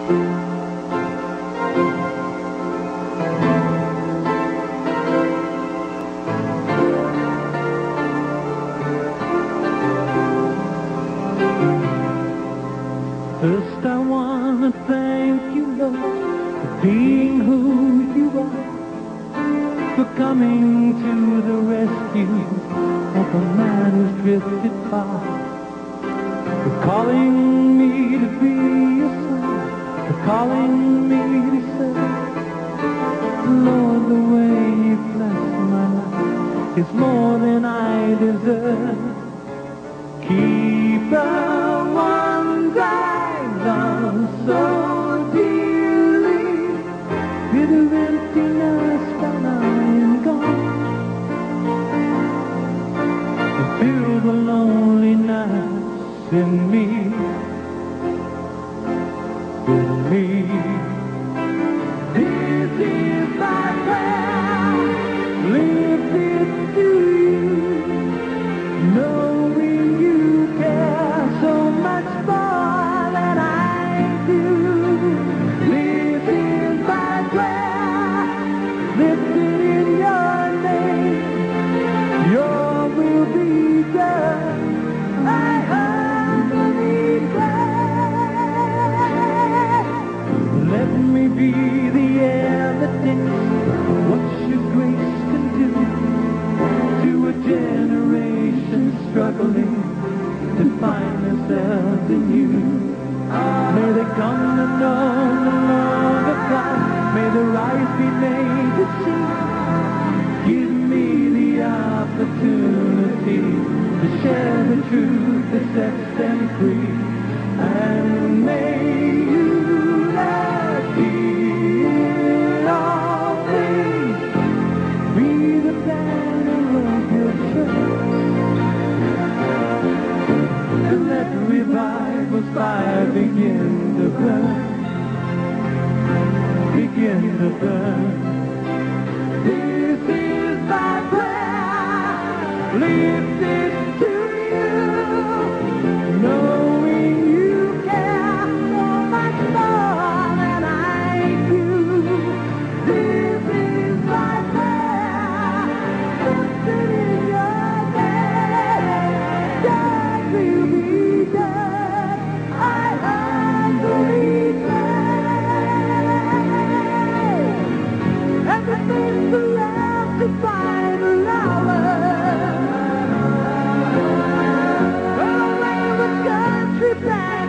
First I want to thank you, Lord, for being who you are, for coming to the rescue of a man who's drifted far, for calling me to be your son, for calling me to serve. Lord, the way you bless my life is more than I deserve. Keep the ones I love so dearly, rid of emptiness while I am gone, and fill the loneliness in me, in me. This is my prayer, lift it to you, knowing you care so much more than I do. This is my prayer, lifted in your name. Your will be done, I humbly pray. Let me be the evidence of what your grace can do to a generation struggling to find themselves in you. May they come to know the love of God. May their eyes be made to see. Give me the opportunity to share the truth that sets them free. And may you let me in all things be the banner of your church, and let revival's fire begin to burn, begin to burn. This is my prayer, lift it to you, knowing you care so much more than I do. This is my prayer, lifted in your name. God will be done, I humbly pray. Everything surrounds to find a lover. Country back.